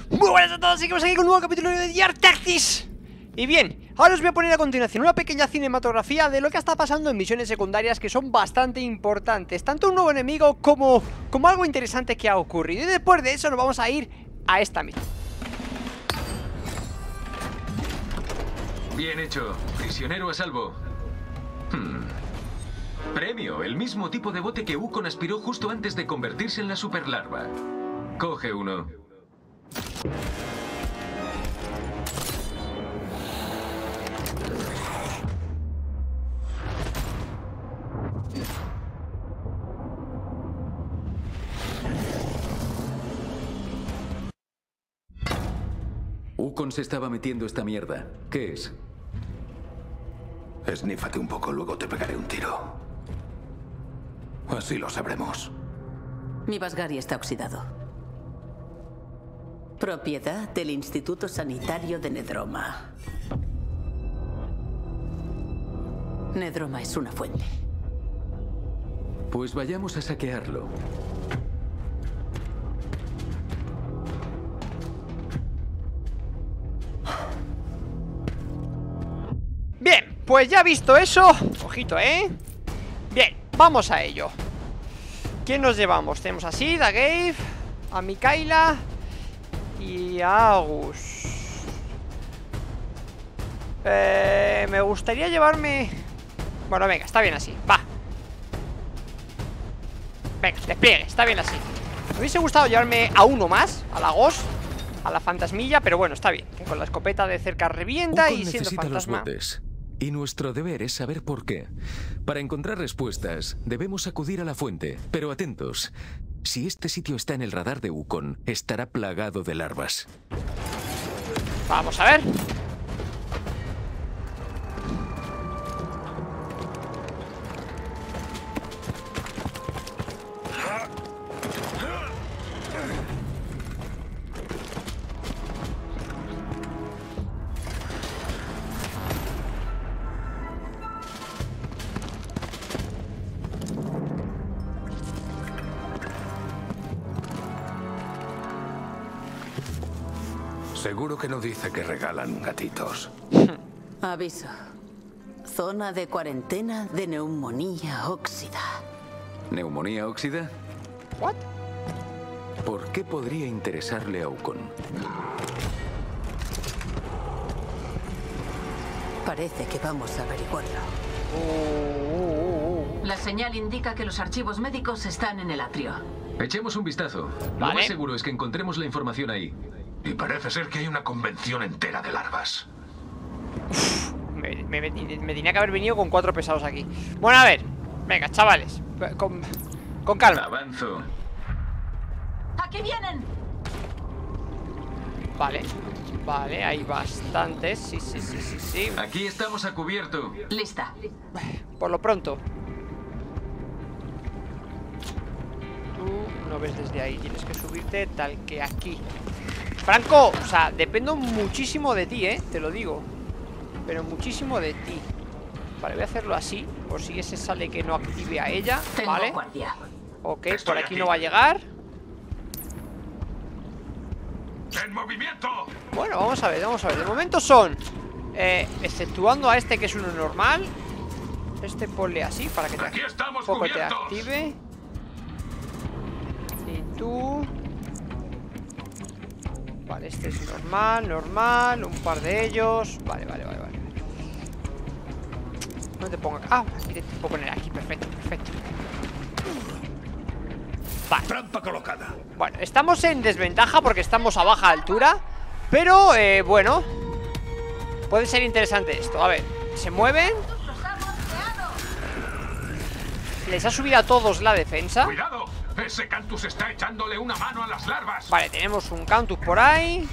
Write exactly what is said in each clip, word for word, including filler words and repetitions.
Muy buenas a todos, seguimos aquí con un nuevo capítulo de The Ark Tactics. Y bien, ahora os voy a poner a continuación una pequeña cinematografía de lo que está pasando en misiones secundarias que son bastante importantes. Tanto un nuevo enemigo como, como algo interesante que ha ocurrido. Y después de eso nos vamos a ir a esta misión. Bien hecho, prisionero a salvo. Hmm. Premio, el mismo tipo de bote que Wukong aspiró justo antes de convertirse en la superlarva. Coge uno. Wukong se estaba metiendo esta mierda. ¿Qué es? Esnífate un poco, luego te pegaré un tiro. Así lo sabremos. Mi Basgari está oxidado. Propiedad del Instituto Sanitario de Nedroma. Nedroma es una fuente. Pues vayamos a saquearlo. Bien, pues ya visto eso, ojito, ¿eh? Bien, vamos a ello. ¿Quién nos llevamos? Tenemos a Sid, a Gabe, a Mikaela y a Agus. Eh, me gustaría llevarme... Bueno, venga, está bien así, va. Venga, despliegue, está bien así. Me hubiese gustado llevarme a uno más, a la Ghost, a la fantasmilla, pero bueno, está bien. Que con la escopeta de cerca revienta Wukong y siendo necesita fantasma... los botes. Y nuestro deber es saber por qué. Para encontrar respuestas, debemos acudir a la fuente. Pero atentos, si este sitio está en el radar de Wukong, estará plagado de larvas. Vamos a ver. Seguro que no dice que regalan gatitos. Aviso. Zona de cuarentena de neumonía óxida. ¿Neumonía óxida? ¿What? ¿Por qué podría interesarle a Wukong? Parece que vamos a averiguarlo. Uh, uh, uh. La señal indica que los archivos médicos están en el atrio. Echemos un vistazo. Lo Vale. más seguro es que encontremos la información ahí. Y parece ser que hay una convención entera de larvas. Me, me, me, me tenía que haber venido con cuatro pesados aquí. Bueno, a ver. Venga, chavales. Con, con calma. Avanzo. ¡Aquí vienen! Vale. Vale, hay bastantes. Sí, sí, sí, sí, sí. Aquí estamos a cubierto. Lista. Por lo pronto. Tú no ves desde ahí. Tienes que subirte tal que aquí. Franco, o sea, dependo muchísimo de ti, ¿eh? Te lo digo. Pero muchísimo de ti. Vale, voy a hacerlo así. Por si ese sale que no active a ella. Tengo Vale. guardia. Ok, Estoy por aquí aquí. no va a llegar. ¡En movimiento! Bueno, vamos a ver, vamos a ver. De momento son eh, exceptuando a este que es uno normal. Este ponle así para que te, Aquí estamos poco te cubiertos. active. Y tú... Vale, este es normal, normal. Un par de ellos. Vale, vale, vale, vale. No te pongo... Ah, aquí te puedo poner aquí, perfecto, perfecto. Vale. Trampa colocada. Bueno, estamos en desventaja porque estamos a baja altura. Pero, eh, bueno, puede ser interesante esto. A ver, se mueven. Les ha subido a todos la defensa. ¡Cuidado! Ese Cantus está echándole una mano a las larvas. Vale, tenemos un Cantus por ahí.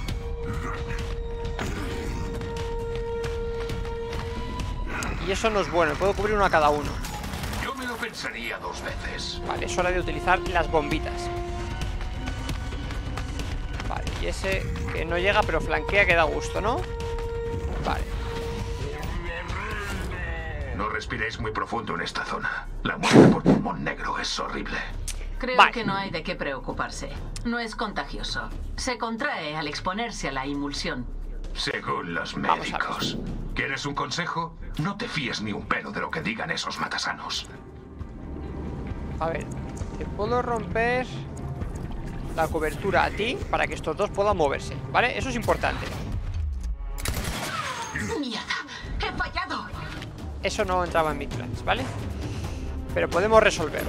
Y eso no es bueno, puedo cubrir uno a cada uno. Yo me lo pensaría dos veces. Vale, es hora de utilizar las bombitas. Vale, y ese que no llega pero flanquea que da gusto, ¿no? Vale. No respiréis muy profundo en esta zona. La muerte por pulmón negro es horrible. Creo vale. que no hay de qué preocuparse. No es contagioso. Se contrae al exponerse a la emulsión. Según los Vamos a médicos. ¿Quieres un consejo? No te fíes ni un pelo de lo que digan esos matasanos. A ver, te puedo romper la cobertura a ti para que estos dos puedan moverse, ¿vale? Eso es importante. ¡Mierda! ¡He fallado! Eso no entraba en mis planes, ¿vale? Pero podemos resolverlo.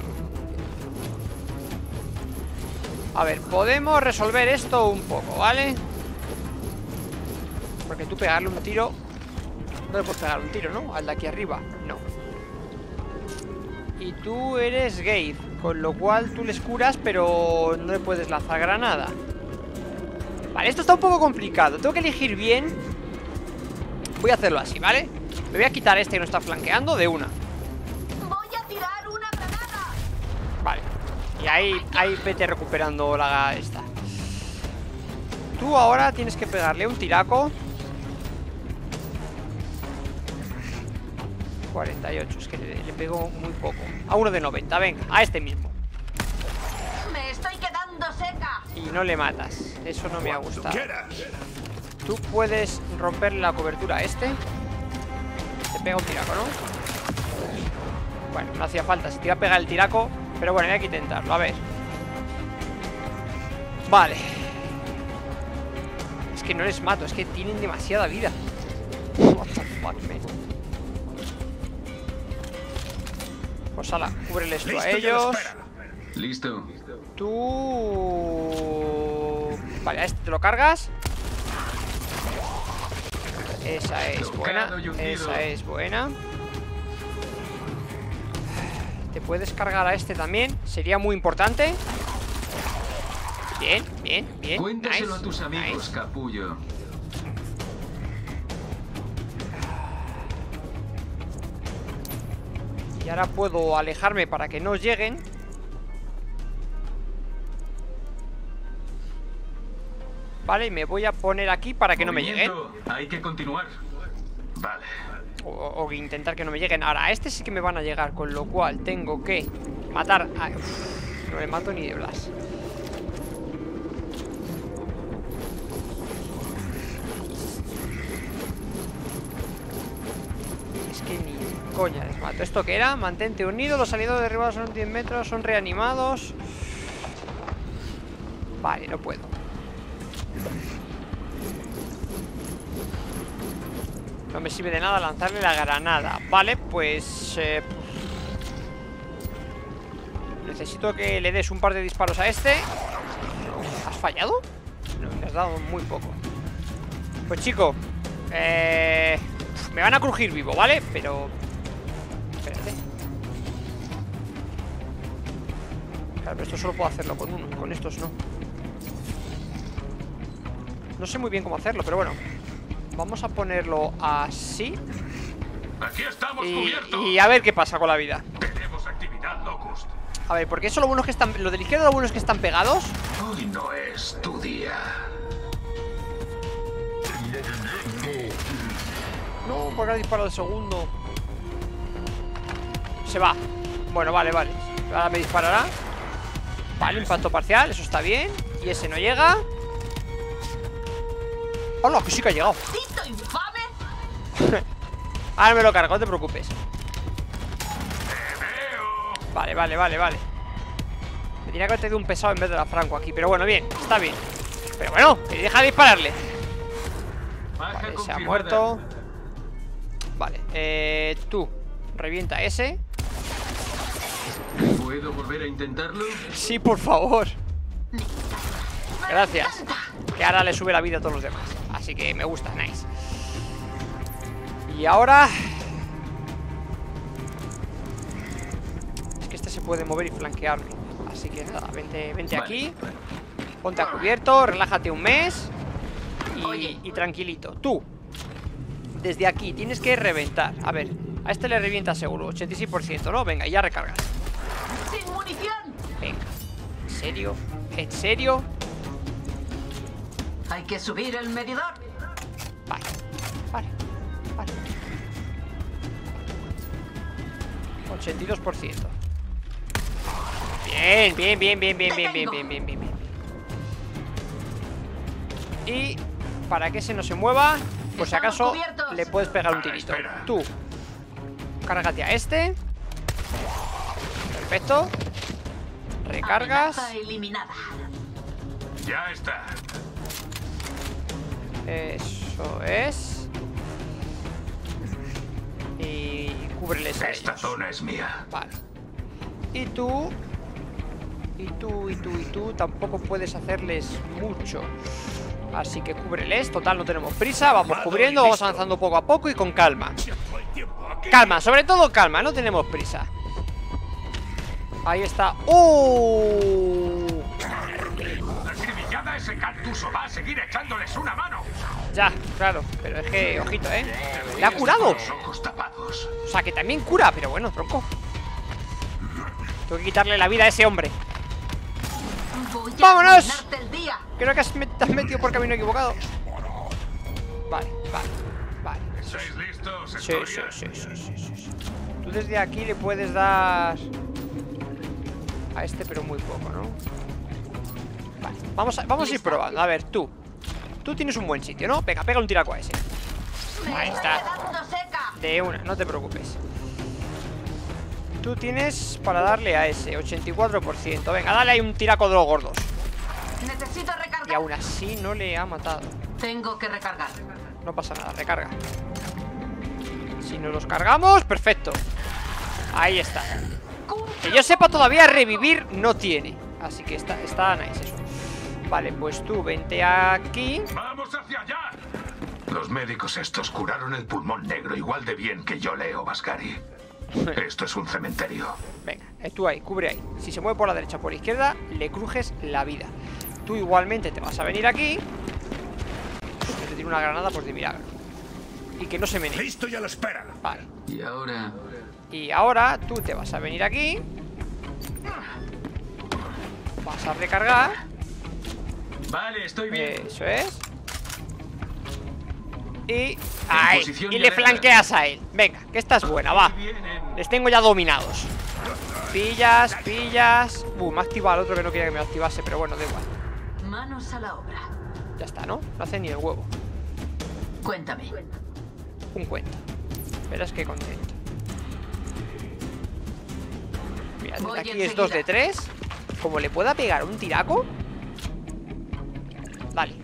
A ver, podemos resolver esto un poco, ¿vale? Porque tú pegarle un tiro... No le puedes pegar un tiro, ¿no? Al de aquí arriba, no. Y tú eres Gabe, con lo cual tú les curas, pero no le puedes lanzar granada. Vale, esto está un poco complicado. Tengo que elegir bien. Voy a hacerlo así, ¿vale? Me voy a quitar este que no está flanqueando de una. ¡Voy a tirar una granada! Vale. Y ahí, ahí vete recuperando la esta. Tú ahora tienes que pegarle un tiraco. cuarenta y ocho, es que le, le pego muy poco. A uno de noventa, venga, a este mismo. ¡Me estoy quedando seca! Y no le matas, eso no me ha gustado. Tú puedes romperle la cobertura a este. Te pega un tiraco, ¿no? Bueno, no hacía falta, se te iba a pegar el tiraco. Pero bueno, hay que intentarlo, a ver. Vale. Es que no les mato, es que tienen demasiada vida. What the fuck, man. Pues ala, cúbreles tú a ellos. Listo. Tú... Vale, a este te lo cargas. Esa es buena. Esa es buena. Te puedes cargar a este también. Sería muy importante. Bien, bien, bien. Cuéntaselo nice, a tus amigos, nice. capullo. Y ahora puedo alejarme para que no os lleguen. Vale, y me voy a poner aquí para que no me lleguen. Movimiento. Hay que continuar. Vale. O, o intentar que no me lleguen. Ahora, a este sí que me van a llegar, con lo cual tengo que matar a... Uf, no le mato ni de Blas. Es que ni coña les mato. ¿Esto qué era? Mantente unido. Los aliados derribados son diez metros. Son reanimados. Vale, no puedo. No me sirve de nada lanzarle la granada. Vale, pues... Eh, necesito que le des un par de disparos a este. ¿Has fallado? No, me has dado muy poco. Pues chico, eh, me van a crujir vivo, ¿vale? Pero... Espérate. Claro, pero esto solo puedo hacerlo con uno. Con estos no. No sé muy bien cómo hacerlo, pero bueno. Vamos a ponerlo así. Aquí estamos Y, cubiertos. y a ver qué pasa con la vida. Tenemos actividad, Locust. A ver, porque eso lo bueno es que están... Lo del izquierdo lo bueno es que están pegados. Hoy no es tu día. No, porque ha disparado el segundo. Se va. Bueno, vale, vale. Ahora me disparará. Vale, impacto parcial, eso está bien. Y ese no llega. ¡Hola! Que sí que ha llegado. ¡Tito infame! Ahora me lo cargo, no te preocupes. Vale, vale, vale, vale. Me tenía que haber tenido un pesado en vez de la Franco aquí. Pero bueno, bien, está bien. Pero bueno, que deja de dispararle. Baja Vale, se ha confirmada. muerto. Vale, eh, tú revienta ese. ¿Puedo volver a intentarlo? Sí, por favor. Gracias. Que ahora le sube la vida a todos los demás. Así que me gusta, nice. Y ahora... Es que este se puede mover y flanquearme. Así que nada, vente, vente Vale. aquí. Ponte a cubierto, relájate un mes. Y, Oye. y tranquilito. Tú, desde aquí, tienes que reventar. A ver, a este le revienta seguro, ochenta y seis por ciento, ¿no? Venga, ya recargas. ¡Sin munición! Venga. ¿En serio? ¿En serio? Hay que subir el medidor. Vale, vale, vale. ochenta y dos por ciento. Bien, bien, bien, bien, bien, bien, bien, bien, bien, bien, bien. Y para que ese no se mueva, por si acaso le puedes pegar un tirito. Tú, cárgate a este. Perfecto. Recargas. Amenaza eliminada. Ya está. Eso es. Y cúbreles a Esta ellos. zona es mía. Vale. Y tú. Y tú, y tú, y tú tampoco puedes hacerles mucho. Así que cúbreles. Total, no tenemos prisa. Vamos cubriendo, vamos avanzando poco a poco y con calma. Calma, sobre todo calma, no tenemos prisa. Ahí está. ¡Oh! Acribillada ese Cantuso va a seguir echándoles una mano. Ya, claro, pero es que, ojito, ¿eh? Le ha curado. Los ojos tapados. O sea, que también cura, pero bueno, tronco. Tengo que quitarle la vida a ese hombre. Voy a ¡Vámonos! arruinarte el día. Creo que has met- te has metido por camino equivocado. Vale, vale, vale. ¿Estáis listos? Sí, sí, Escoria? sí, sí, sí, sí, sí. Tú desde aquí le puedes dar a este, pero muy poco, ¿no? Vale, vamos a, vamos a ir probando. A ver, tú Tú tienes un buen sitio, ¿no? Venga, pega un tiraco a ese. Ahí está. De una, no te preocupes. Tú tienes para darle a ese ochenta y cuatro por ciento. Venga, dale ahí un tiraco de los gordos. Necesito recargar. Y aún así no le ha matado. Tengo que recargar. No pasa nada, recarga. Si nos los cargamos, perfecto. Ahí está. Que yo sepa, todavía revivir no tiene. Así que está, está nice eso. Vale, pues tú vente aquí. ¡Vamos hacia allá! Los médicos estos curaron el pulmón negro igual de bien que yo, Leo Vascari. Esto es un cementerio. Venga, eh, tú ahí, cubre ahí. Si se mueve por la derecha o por la izquierda, le crujes la vida. Tú igualmente te vas a venir aquí. Que te tire una granada, pues de milagro. Y que no se menee. Listo y a la espera. Vale. Y ahora... Y ahora tú te vas a venir aquí. Vas a recargar. Vale, estoy bien. Eso es. Y... ahí. posición Y de le alerta. flanqueas a él. Venga, que esta es buena, va. Muy bien, en- Les tengo ya dominados. Pillas, pillas. Uh, me ha activado el otro que no quería que me activase, pero bueno, da igual. Manos a la obra. Ya está, ¿no? No hace ni el huevo. Cuéntame. Un cuento. Verás qué contento. Mira, desde Voy aquí es enseguida. dos de tres. Como le pueda pegar un tiraco. Dale.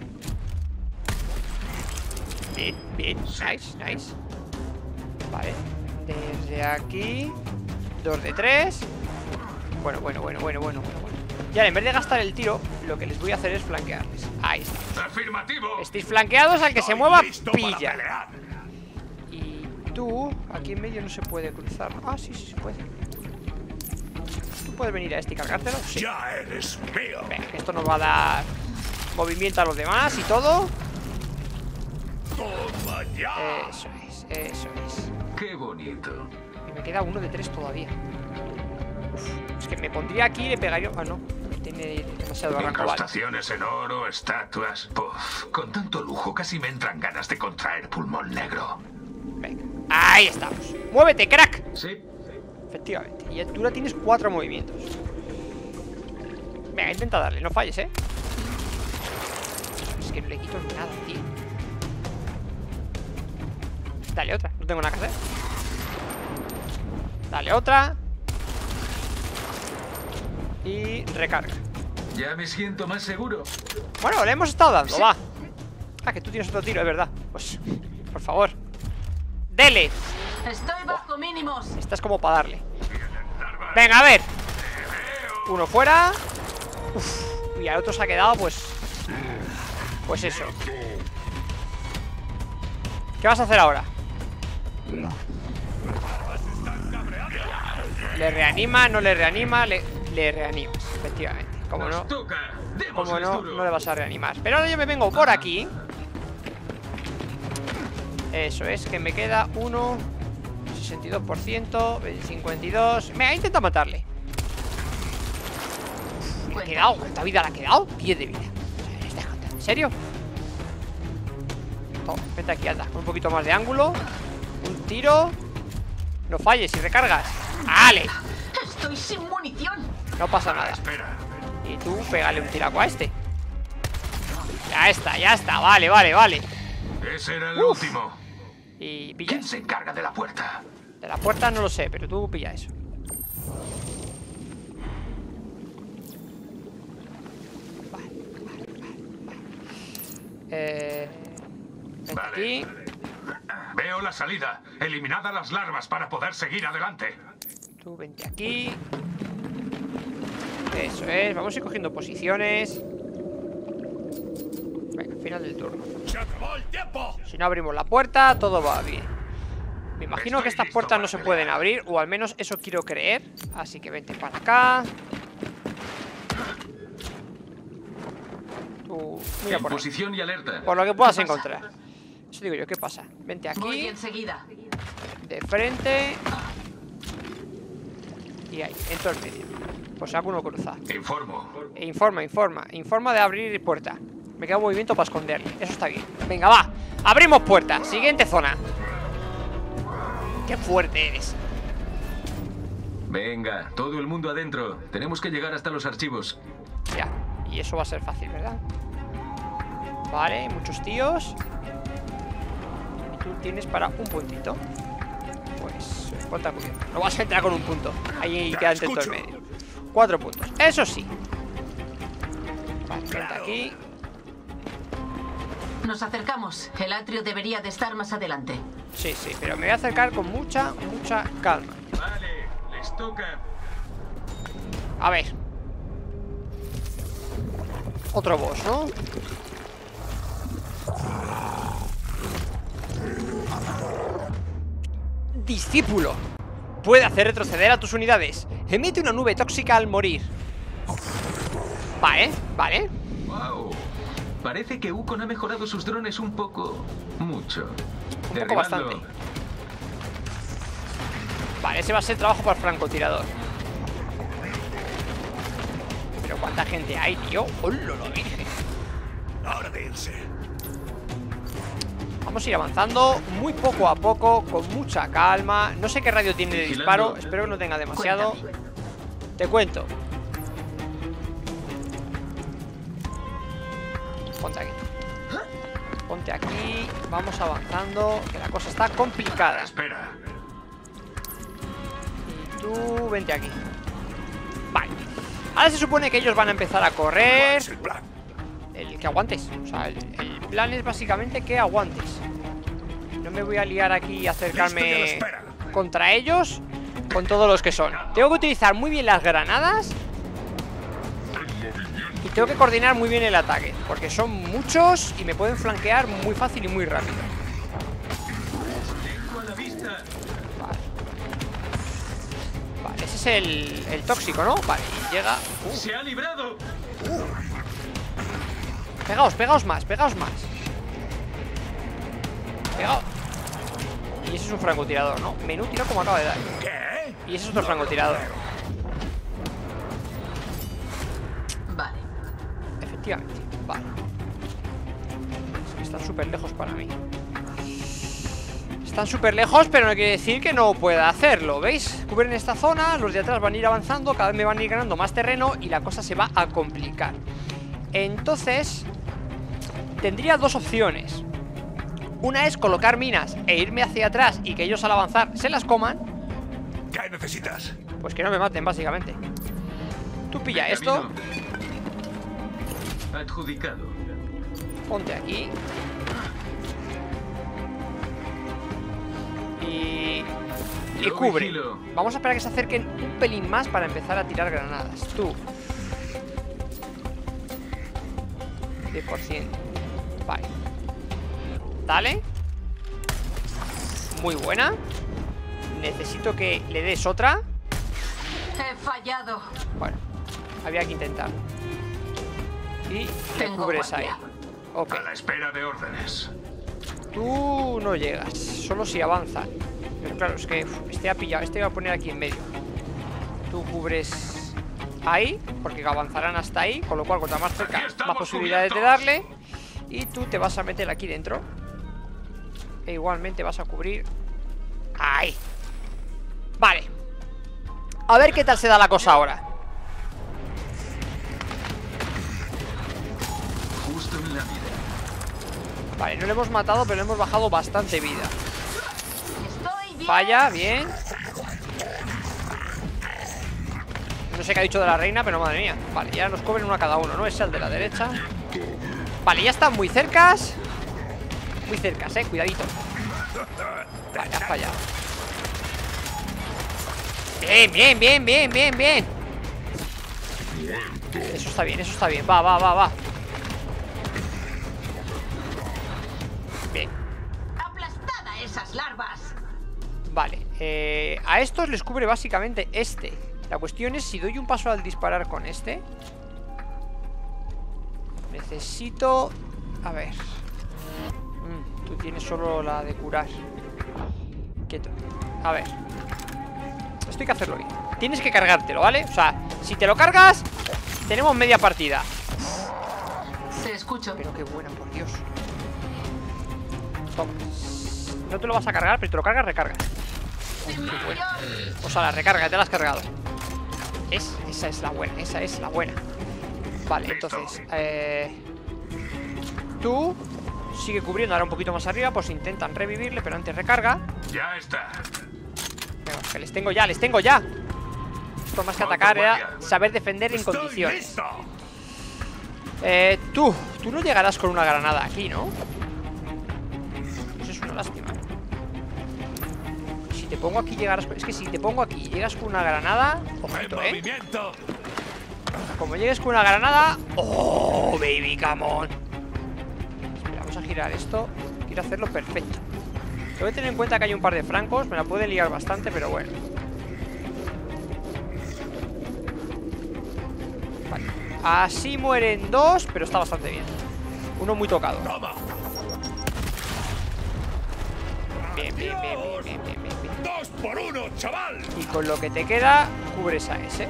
Bien, bien. Nice, nice. Vale. Desde aquí. Dos de tres. Bueno, bueno, bueno, bueno, bueno, bueno, bueno. Y ahora, en vez de gastar el tiro, lo que les voy a hacer es flanquearles. Ahí está. ¡Afirmativo! Estéis flanqueados, al que se mueva, Listo para pilla. pelear. Y tú, aquí en medio no se puede cruzar. Ah, sí, sí se puede. Tú puedes venir a este y cargártelo. Sí. Ya eres mío. Venga, que esto nos va a dar movimiento a los demás y todo. Toma ya. Eso es, eso es. ¡Qué bonito! Y me queda uno de tres todavía. Uf, es que me pondría aquí y le pegaría. Ah, no. Tiene demasiado arranco. Vale. Incrustaciones en oro, estatuas... Puf, con tanto lujo casi me entran ganas de contraer pulmón negro. Venga. Ahí estamos. ¡Muévete, crack! ¿Sí? Efectivamente. Y tú ahora tienes cuatro movimientos. Venga, intenta darle, no falles, ¿eh? Es que no le quito nada, tío. Dale otra, no tengo nada que hacer. Dale otra. Y recarga. Ya me siento más seguro. Bueno, le hemos estado dando, va. Ah, que tú tienes otro tiro, es verdad. Pues, por favor. ¡Dele! Estoy bajo mínimos. Estás como para darle. Venga, a ver. Uno fuera. Uf. Y al otro se ha quedado, pues... Pues eso. ¿Qué vas a hacer ahora? Le reanima, no le reanima, le, le reanimas, efectivamente. Como no, Nos toca. como Démosles no, duro. no le vas a reanimar. Pero ahora yo me vengo por aquí. Eso es, que me queda uno sesenta y dos por ciento, cincuenta y dos. Venga, intenta matarle. Uf, ¿le ha quedado? ¿Cuánta vida le ha quedado? diez de vida. ¿Me estás contando? ¿En serio? Toma, vete aquí, anda. Con un poquito más de ángulo. Un tiro. No falles y recargas. ¡Ale! Estoy sin munición. No pasa nada. Y tú pégale un tiraco a este. Ya está, ya está, vale, vale, vale. Ese era el Uf. último. Y pilla. ¿Quién se encarga de la puerta? De la puerta no lo sé, pero tú pilla eso. Vale, vale, vale, vale. Eh... Vente Vale. aquí. Veo la salida. Eliminad a las larvas para poder seguir adelante. Tú vente aquí. Eso es, vamos a ir cogiendo posiciones. Venga, final del turno. ¡Se acabó el tiempo! Si no abrimos la puerta, todo va bien. Me imagino Estoy que estas listo puertas para no se pelear. pueden abrir, o al menos eso quiero creer. Así que vente para acá. Tú, mira En por ahí. posición y alerta. Por lo que puedas ¿Qué pasa? encontrar. Eso digo yo, ¿qué pasa? Vente Voy aquí, enseguida. de frente. Y ahí, entro en medio. Pues saco uno cruzado. Informo. E informa, informa, informa de abrir puerta. Me queda un movimiento para esconderle. Eso está bien. Venga, va. Abrimos puerta. Siguiente zona. Qué fuerte eres. Venga, todo el mundo adentro. Tenemos que llegar hasta los archivos. Ya. Y eso va a ser fácil, ¿verdad? Vale, muchos tíos. Y tú tienes para un puntito. Pues cuenta muy bien. No vas a entrar con un punto. Ahí Ya queda entre todo el escucho. medio. Cuatro puntos. Eso sí. Vale, vente aquí. Nos acercamos. El atrio debería de estar más adelante. Sí, sí, pero me voy a acercar con mucha, mucha calma. Vale, les toca. A ver. Otro boss, ¿no? Discípulo. Puede hacer retroceder a tus unidades. Emite una nube tóxica al morir. Vale, vale. Wow. Parece que Ukon ha mejorado sus drones un poco. Mucho. Un poco Derribadlo. bastante. Vale, ese va a ser trabajo para el francotirador. Pero ¿cuánta gente hay, tío? ¡Hola, la virgen! Ahora de irse. Vamos a ir avanzando muy poco a poco, con mucha calma. No sé qué radio tiene de Vigilando. disparo. Espero que no tenga demasiado. Cuéntame. Te cuento. Ponte aquí. Ponte aquí. Vamos avanzando, que la cosa está complicada. Espera. Y tú, vente aquí. Vale. Ahora se supone que ellos van a empezar a ¿Cuál correr. es el plan? El que aguantes. O sea, el, el plan es básicamente que aguantes. No me voy a liar aquí y Listo y a la acercarme espera. contra ellos con todos los que son. Tengo que utilizar muy bien las granadas y tengo que coordinar muy bien el ataque, porque son muchos y me pueden flanquear muy fácil y muy rápido. Tengo a la vista. Vale. Vale, ese es el, el tóxico, ¿no? Vale, y llega... Uh, Se ha librado. pegaos, pegaos más, pegaos más. Pegaos. Y ese es un francotirador, ¿no? Menú tiro como acaba de dar. ¿Qué? Y ese es otro francotirador. Vale. Efectivamente, vale. Es que están súper lejos para mí. Están súper lejos, pero no quiere decir que no pueda hacerlo, ¿veis? Cubren esta zona, los de atrás van a ir avanzando, cada vez me van a ir ganando más terreno y la cosa se va a complicar. Entonces, tendría dos opciones. Una es colocar minas e irme hacia atrás y que ellos al avanzar se las coman. ¿Qué necesitas? Pues que no me maten, básicamente. Tú pilla En esto, camino. Adjudicado. ponte aquí. Y... Y Yo cubre. vigilo. Vamos a esperar a que se acerquen un pelín más para empezar a tirar granadas. Tú. diez por ciento. Vale. Dale. Muy buena. Necesito que le des otra. He fallado. Bueno, había que intentarlo. Y le Tengo cubres ahí. guardia. Ok. A la espera de órdenes. Tú no llegas, solo si avanzan. Pero claro, es que uf, este ha pillado, este va a poner aquí en medio. Tú cubres ahí, porque avanzarán hasta ahí, con lo cual cuanto más cerca, Aquí estamos más posibilidades de cubiertos. darle. Y tú te vas a meter aquí dentro. E igualmente vas a cubrir ahí. Vale. A ver qué tal se da la cosa ahora. Vale, no le hemos matado, pero le hemos bajado bastante vida. Estoy bien. Falla, bien. No sé qué ha dicho de la reina, pero madre mía. Vale, ya nos cobren uno a cada uno, ¿no? Ese es el de la derecha. Vale, ya están muy cercas. Muy cercas, eh, cuidadito. Vale, ha fallado. Bien, bien, bien, bien, bien, bien. Eso está bien, eso está bien. Va, va, va, va. Bien. Aplastada esas larvas. Vale, eh, a estos les cubre básicamente este. La cuestión es si doy un paso al disparar con este. Necesito... A ver. Mm, tú tienes solo la de curar. Quieto. A ver. Esto hay que hacerlo bien. Tienes que cargártelo, ¿vale? O sea, si te lo cargas, tenemos media partida. Se escucha. Pero qué buena, por Dios. Toma. No te lo vas a cargar, pero te lo cargas, recargas. Qué bueno. O sea, la recarga, te la has cargado. Es, esa es la buena, esa es la buena. Vale, entonces eh, tú sigue cubriendo ahora un poquito más arriba. Pues intentan revivirle, pero antes recarga. Ya está. Venga, que les tengo ya, les tengo ya. Esto más que atacar era saber defender en condiciones. Eh, tú, tú no llegarás con una granada aquí, ¿no? Pues es una lástima. Si te pongo aquí llegarás con... Es que si te pongo aquí llegas con una granada... Ojito, ¿eh? Como llegues con una granada... ¡Oh, baby, come on! Espera, vamos a girar esto. Quiero hacerlo perfecto. Tengo que tener en cuenta que hay un par de francos. Me la puede liar bastante, pero bueno. Vale. Así mueren dos, pero está bastante bien. Uno muy tocado. Bien, bien, bien, bien, bien, bien, bien. ¡Dos por uno, chaval! Y con lo que te queda, cubres a ese.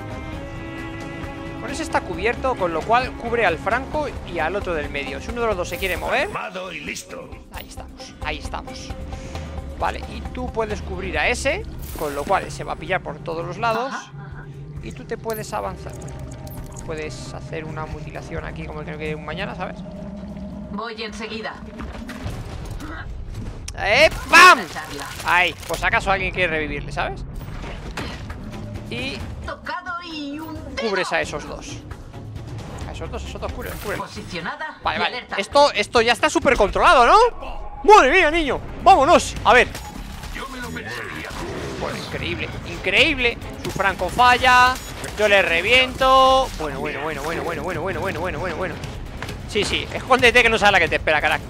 Con ese está cubierto, con lo cual cubre al franco y al otro del medio. Si uno de los dos se quiere mover... Armado y listo. Ahí estamos, ahí estamos. Vale, y tú puedes cubrir a ese, con lo cual se va a pillar por todos los lados. Y tú te puedes avanzar. Puedes hacer una mutilación aquí como el que no quede un mañana, ¿sabes? Voy enseguida. ¡Eh! ¡Pam! Echarla. Ahí, pues acaso alguien quiere revivirle, ¿sabes? Y Tocado y un dedo. cubres a esos dos. A esos dos, esos dos cubres, cubres. Posicionada. Vale, y vale. alerta. Esto, esto ya está súper controlado, ¿no? ¡Madre mía, niño! ¡Vámonos! A ver. Yo me lo pensaría. Bueno, increíble, increíble. Su franco falla. Yo le reviento. Bueno, bueno, bueno, bueno, bueno, bueno, bueno, bueno, bueno, bueno, bueno. Sí, sí, escóndete que no sabes la que te espera, carajo.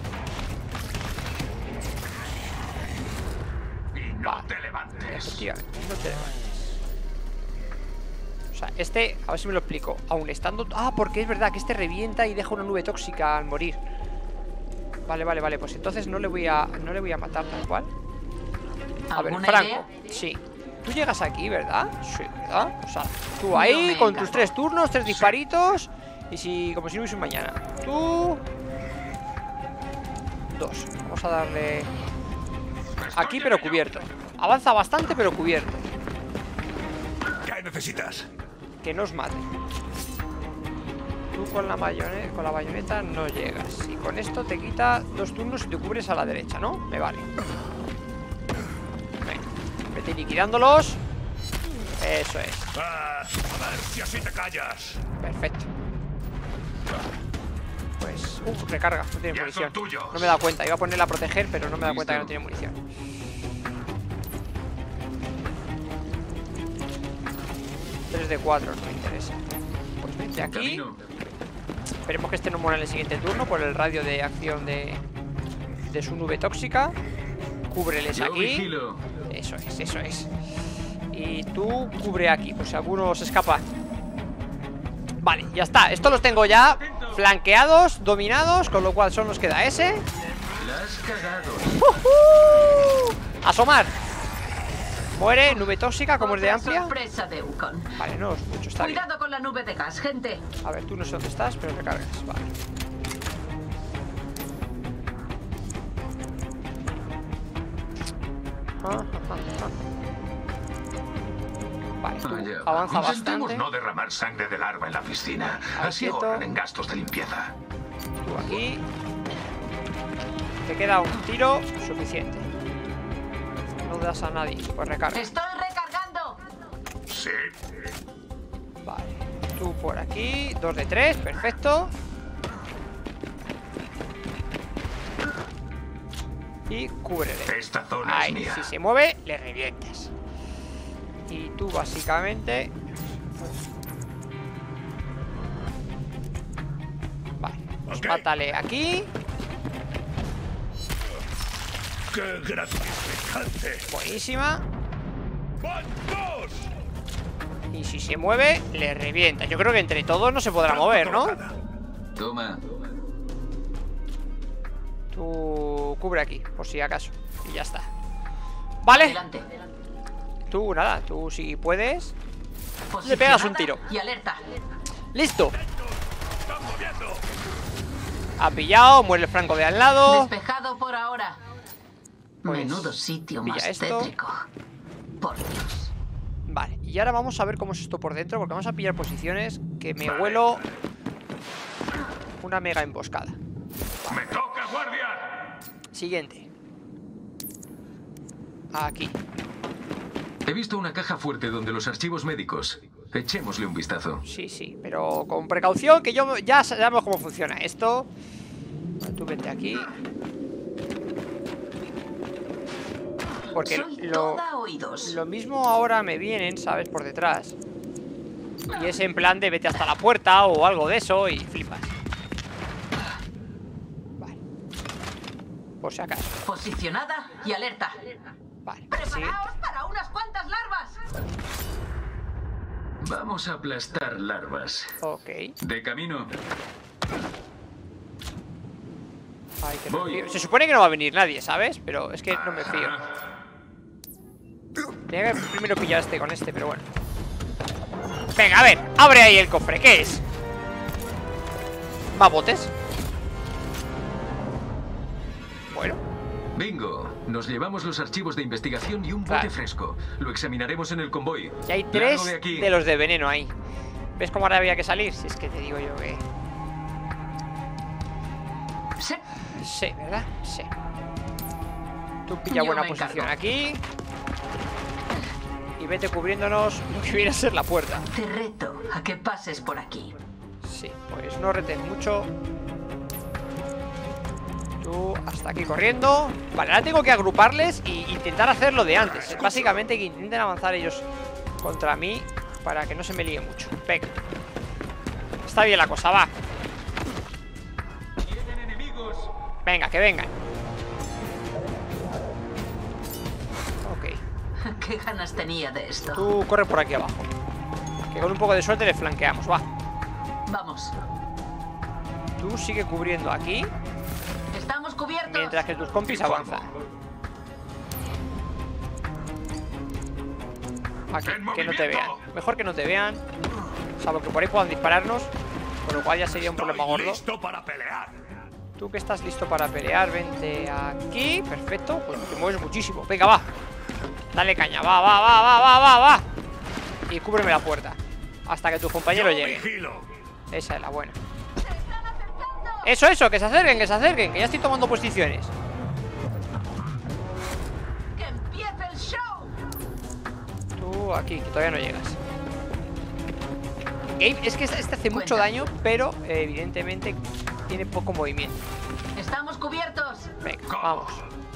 Y no te levantes. Efectivamente, no te levantes. O sea, este, a ver si me lo explico. Aún estando... Ah, porque es verdad que este revienta y deja una nube tóxica al morir. Vale, vale, vale, pues entonces no le voy a, no le voy a matar tal cual. A ver, ¿Alguna Franco, idea? sí. Tú llegas aquí, ¿verdad? Sí, ¿verdad? O sea, tú ahí con tus tres turnos, tres disparitos. Y si, como si no hubiese un mañana. Tú... Dos. Vamos a darle... Aquí, pero cubierto. Avanza bastante, pero cubierto. ¿Qué necesitas? Que no os mate. Tú con la bayoneta, con la bayoneta no llegas. Y con esto te quita dos turnos y te cubres a la derecha, ¿no? Me vale. Venga, vete liquidándolos. Eso es. Ah, a ver si así te callas. Perfecto. Pues, uh, recarga, no tiene Ya munición. son tuyos. No me he dado cuenta, iba a ponerla a proteger, pero no me he dado cuenta que no tiene munición. tres de cuatro, no me interesa. Pues vente aquí. Camino. Esperemos que este no muera en el siguiente turno por el radio de acción de, de su nube tóxica. Cúbreles Yo aquí. vigilo. Eso es, eso es. Y tú cubre aquí, por si alguno se escapa. Vale, ya está. Estos los tengo ya flanqueados, dominados, con lo cual solo nos queda ese. La has cagado. ¡Uhú! Asomar. Muere, nube tóxica, como es de Otra amplia. sorpresa de Ukon. Vale, no es mucho, está bien. Cuidado con la nube de gas, gente. A ver, tú no sé dónde estás, pero recargas. Vale. Ah, ah, ah, ah. Vale, tú Vaya, avanza intentemos bastante. no derramar sangre de larva en la piscina. Ahí Así quieto. ahorran en gastos de limpieza. Tú aquí. te queda un tiro suficiente. No das a nadie, pues recarga. ¡Estoy recargando! Sí. Vale, tú por aquí. Dos de tres, perfecto. Y cúbrele. Esta zona Ahí, es mía. si se mueve, le revientas. Y tú básicamente... Vale, pues Ok. mátale aquí. ¡Qué gratificante! Buenísima. ¡Van dos! Y si se mueve, le revienta. Yo creo que entre todos no se podrá mover, ¿no? Toma. Tú cubre aquí, por si acaso. Y ya está. Vale. Adelante. Tú nada, tú si puedes. Posicionada Le pegas un tiro. Y alerta. ¡Listo! Ha pillado, muere el franco de al lado. Despejado por ahora. Pues, Menudo sitio pilla más esto. tétrico. Por Dios. Vale, y ahora vamos a ver cómo es esto por dentro, porque vamos a pillar posiciones que me huelo una mega emboscada. ¡Me toca, guardia! Siguiente. Aquí. He visto una caja fuerte donde los archivos médicos. Echémosle un vistazo. Sí, sí, pero con precaución, que yo ya sabemos cómo funciona esto. Vale, tú vente aquí. Porque Soy lo, toda oídos. lo mismo ahora me vienen, ¿sabes? Por detrás. Y es en plan de vete hasta la puerta o algo de eso y flipas. Vale. Por si acaso. Posicionada y alerta. Vale, ¡Preparaos siguiente. para unas cuantas larvas! Vamos a aplastar larvas. Ok. De camino. Ay, que no Voy. fío. Se supone que no va a venir nadie, ¿sabes? Pero es que no me fío. Tenía que primero pillar este con este, pero bueno. Venga, a ver, abre ahí el cofre, ¿qué es? ¿Más botes? Bueno, Bingo. Nos llevamos los archivos de investigación y un bote Claro. fresco. Lo examinaremos en el convoy. y hay Largo tres de aquí. de los de veneno ahí. ¿Ves cómo ahora había que salir? Si es que te digo yo que... Sí. Sí, ¿verdad? Sí. Tú pilla Yo buena me posición encargo. aquí. Y vete cubriéndonos lo que viene a ser la puerta. Te reto a que pases por aquí. Sí, pues no retes mucho. Tú hasta aquí corriendo. Vale, ahora tengo que agruparles e intentar hacer lo de antes. Es básicamente que intenten avanzar ellos contra mí para que no se me líe mucho. Venga. Está bien la cosa, va. Tienen enemigos. Venga, que vengan. Ok. ¿Qué ganas tenía de esto? Tú corre por aquí abajo. Que con un poco de suerte le flanqueamos, va. Vamos. Tú sigue cubriendo aquí Estamos cubiertos. mientras que tus compis avanzan. Aquí, que no te vean. Mejor que no te vean. Salvo que por ahí puedan dispararnos. Con lo cual ya sería un problema gordo. ¡Listo para pelear! Tú que estás listo para pelear, vente aquí. Perfecto, pues te mueves muchísimo. Venga, va. Dale caña, va, va, va, va, va, va, va. Y cúbreme la puerta hasta que tu compañero Yo llegue. vigilo. Esa es la buena. Eso, eso, que se acerquen, que se acerquen. Que ya estoy tomando posiciones. ¡Que empiece el show! Tú aquí, que todavía no llegas. Gabe, es que este, este hace mucho Cuenta. daño, pero eh, evidentemente tiene poco movimiento. Estamos cubiertos. Venga, vamos.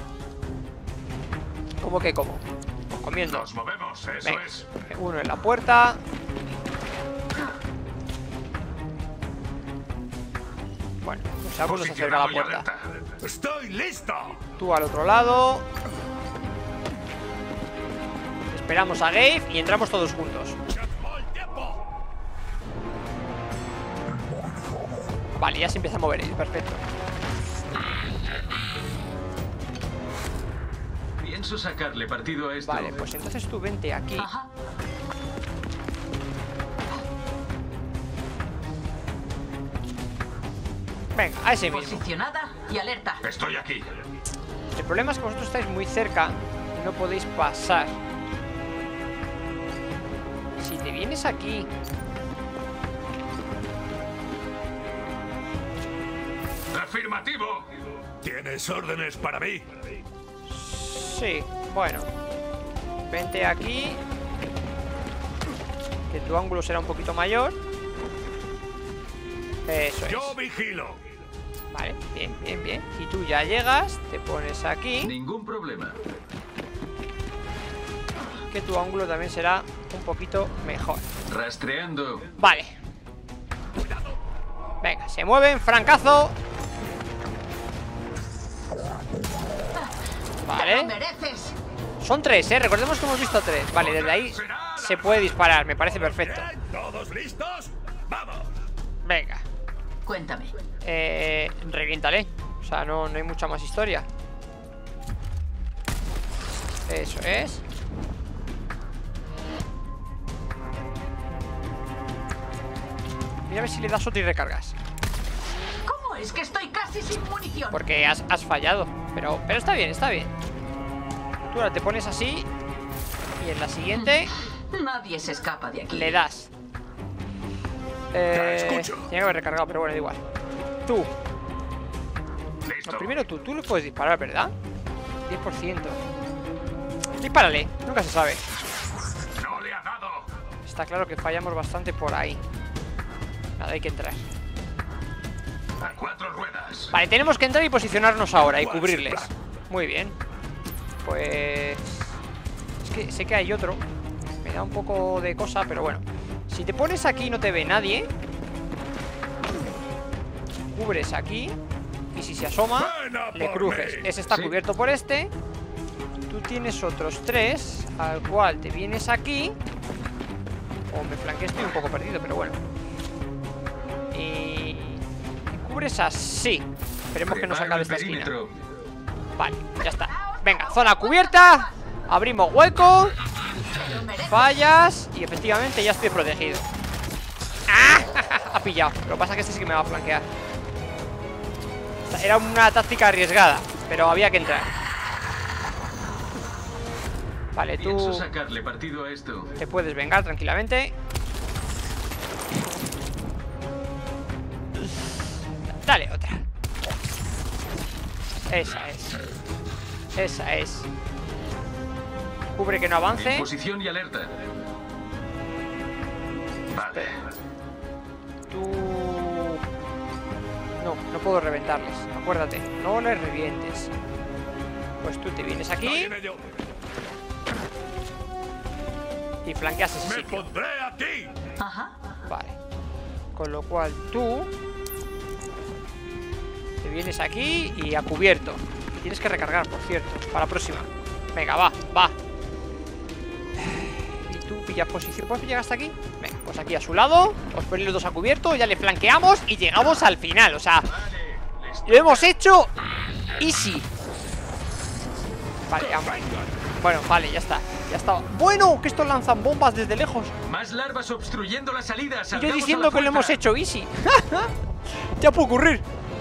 ¿Cómo que cómo? Pues comiendo. Nos movemos, eso Venga, es. uno en la puerta. Bueno, pues algunos se acerca a la Posicionado y puerta. alerta. ¡Estoy listo! Tú al otro lado. Esperamos a Gabe y entramos todos juntos. ¡El tiempo! Vale, ya se empieza a mover él, perfecto. Pienso sacarle partido a esto. Vale, pues entonces tú vente aquí. Ajá. Venga, a ese mismo. Posicionada y alerta. Estoy aquí. El problema es que vosotros estáis muy cerca y no podéis pasar. Si te vienes aquí... ¡Afirmativo! ¿Tienes órdenes para mí? Sí, bueno. Vente aquí. Que tu ángulo será un poquito mayor. Eso es. Yo vigilo. Vale, bien, bien, bien. Y tú ya llegas, te pones aquí. Ningún problema. Que tu ángulo también será un poquito mejor. Rastreando. Vale. Venga, se mueven, francazo. Vale. mereces. Son tres, eh, recordemos que hemos visto tres. Vale, desde ahí se puede disparar, me parece perfecto. ¿Todos listos? ¡Vamos! Venga. Cuéntame. Eh, reviéntale. O sea, no, no hay mucha más historia. Eso es. Mira a ver si le das otro y recargas. ¿Cómo es que estoy casi sin munición? Porque has, has fallado. Pero, pero está bien, está bien. Tú ahora te pones así. Y en la siguiente Nadie se escapa de aquí. le das. Eh, escucho. tiene que haber recargado, pero bueno, da igual. Tú. Listo. No, primero tú, tú le puedes disparar, ¿verdad? diez por ciento. Dispárale, nunca se sabe. No le ha dado. Está claro que fallamos bastante por ahí. Nada, hay que entrar. A cuatro ruedas. Vale, tenemos que entrar y posicionarnos ahora y cubrirles. Muy bien. Pues... es que sé que hay otro. Me da un poco de cosa, pero bueno. Si te pones aquí y no te ve nadie, cubres aquí. Y si se asoma, Buena le por crujes. mí. Ese está Sí. cubierto por este. Tú tienes otros tres, al cual te vienes aquí. O me flanqueé, estoy un poco perdido, pero bueno. Y... y cubres así. Esperemos que no se Preparo acabe el esta esquina. perímetro. Vale, ya está. Venga, zona cubierta. Abrimos hueco. Fallas. Y efectivamente ya estoy protegido. ¡Ah! Ha pillado. Lo que pasa es que este sí que me va a flanquear. Era una táctica arriesgada, pero había que entrar. Vale, tú Pienso sacarle partido a esto. te puedes vengar tranquilamente. Dale otra. Esa es. Esa es. Cubre que no En avance. posición y alerta. Vale. Tú... no, no puedo reventarles. Acuérdate, no les revientes. Pues tú te vienes Estoy aquí en ello. y flanqueas ese Me sitio. pondré aquí. Ajá. Vale. Con lo cual tú te vienes aquí y a cubierto. Tienes que recargar, por cierto, para la próxima. Venga, va, va. Y tú pillas posición. ¿Puedes llegar hasta aquí? Venga, pues aquí a su lado. Os ponéis los dos a cubierto, ya le flanqueamos y llegamos al final. O sea, lo hemos hecho easy. Vale, vamos. Bueno, vale, ya está. Ya está. Bueno, que estos lanzan bombas desde lejos. Más larvas obstruyendo la salida. Y yo Salgamos diciendo a la que lo hemos fuerza. hecho easy. Ya puede ocurrir.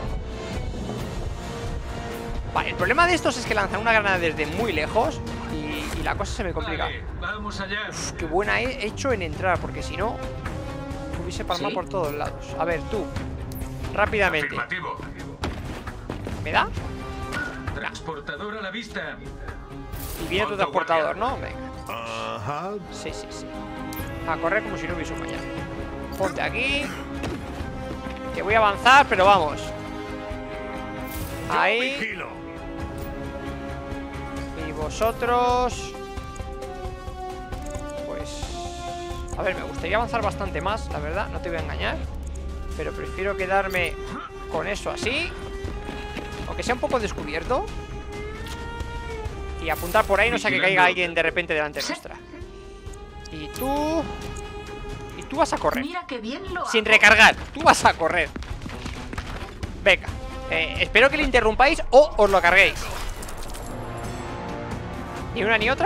Vale, el problema de estos es que lanzan una granada desde muy lejos y, y la cosa se me complica. Vale, vamos allá. Uf, qué buena he hecho en entrar, porque si no hubiese palmado ¿Sí? por todos lados. A ver, tú, rápidamente. Afirmativo. ¿Me da? Transportador a la vista. Y viene tu Alto, transportador, guardia. ¿no? Venga. Ajá. Sí, sí, sí. A correr como si no hubiese un mañana. Ponte aquí. Que voy a avanzar, pero vamos. Yo Ahí. vigilo. Y vosotros... pues... a ver, me gustaría avanzar bastante más, la verdad, no te voy a engañar. Pero prefiero quedarme con eso así. Aunque sea un poco descubierto. Y apuntar por ahí, no sea que caiga alguien de repente delante nuestra. Y tú... y tú vas a correr. Mira qué bien lo Sin hago. recargar, tú vas a correr. Venga, eh, espero que le interrumpáis o os lo carguéis. ¿Ni una ni otra?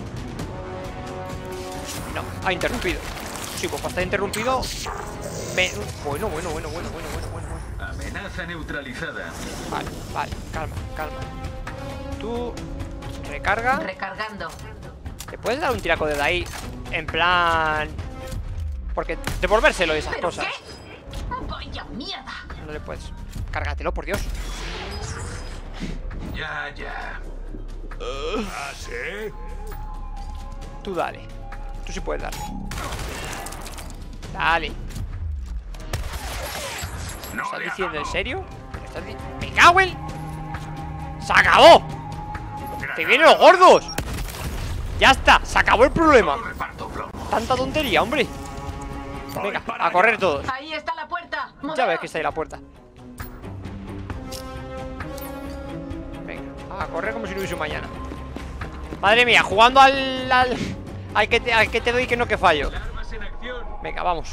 No, ha interrumpido. Sí, pues para estar interrumpido me... Bueno, bueno, bueno, bueno, bueno, bueno, bueno, bueno. Amenaza neutralizada. Vale, vale, calma, calma. Tú... recarga. Recargando. ¿Te puedes dar un tiraco de ahí? En plan... porque devolvérselo y esas ¿Pero cosas. qué? Vaya mierda. No le puedes. Cárgatelo, por Dios. Ya, ya. ¿Ah, sí? Tú dale. Tú sí puedes darle. Dale. ¿Me estás diciendo en serio? ¿Me estás di- ¡Me cago en...! ¡Se acabó! ¡Te vienen los gordos! ¡Ya está! ¡Se acabó el problema! Reparto plomo. Tanta tontería, hombre. Venga, a correr todos. Ahí está la puerta. Ya Modelo. ves que está ahí la puerta. Venga, a correr como si no hubiese un mañana. Madre mía, jugando al... Al, al, que, te, al que te doy que no que fallo. Armas en acción. Venga, vamos.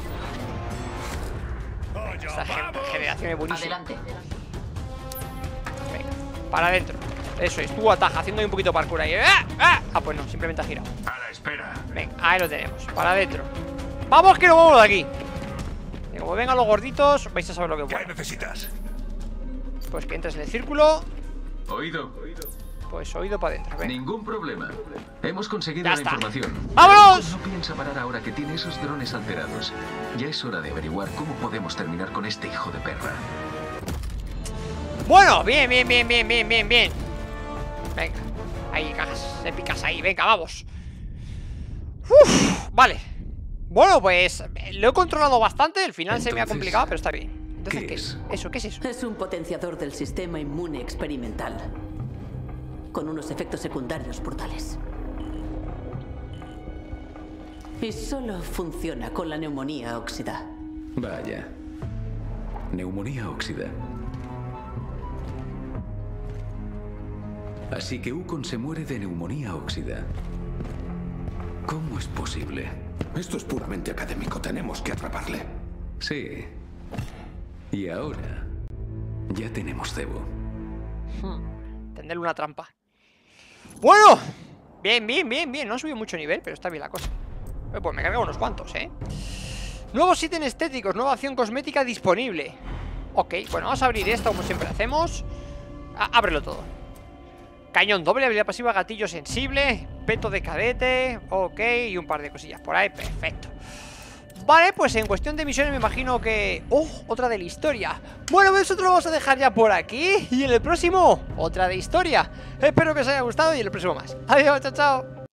¡Vaya, Esta gen- vamos! generación es buenísima. Adelante. Venga, para adentro. Eso es, tú ataja, haciendo ahí un poquito de parkour ahí. ¡Ah! ¡Ah! Ah, pues no, simplemente ha girado. A la espera. Venga, ahí lo tenemos, para adentro. ¡Vamos que nos vamos de aquí! Y como vengan los gorditos, vais a saber lo que ¿Qué bueno. necesitas? Pues que entres en el círculo. Oído. Pues oído para adentro, venga. Ningún problema. Hemos conseguido Ya la está. información. ¡Vámonos! No piensa parar ahora que tiene esos drones alterados. Ya es hora de averiguar cómo podemos terminar con este hijo de perra. Bueno, bien, bien, bien, bien, bien, bien, bien. Venga, ahí, cajas épicas ahí, venga, vamos. Uf, vale. Bueno, pues lo he controlado bastante. El final se me ha Entonces, complicado, pero está bien. Entonces, ¿qué ¿qué es? es? ¿Eso? ¿Qué es eso? Es un potenciador del sistema inmune experimental, con unos efectos secundarios brutales. Y solo funciona con la neumonía óxida. Vaya. Neumonía óxida. Así que Ukon se muere de neumonía óxida. ¿Cómo es posible? Esto es puramente académico. Tenemos que atraparle. Sí. Y ahora ya tenemos cebo. Tenderle una trampa. Bueno, bien, bien, bien, bien. No ha subido mucho nivel, pero está bien la cosa. Eh, Pues me he cargado unos cuantos, ¿eh? Nuevos ítems estéticos, nueva acción cosmética disponible. Ok, bueno, vamos a abrir esto como siempre hacemos. Ah, ábrelo todo. Cañón doble, habilidad pasiva, gatillo sensible, peto de cadete, ok, y un par de cosillas por ahí, perfecto. Vale, pues en cuestión de misiones me imagino que... ¡Oh! Otra de la historia. Bueno, nosotros lo vamos a dejar ya por aquí. Y en el próximo, otra de historia. Espero que os haya gustado y en el próximo más. Adiós, chao, chao.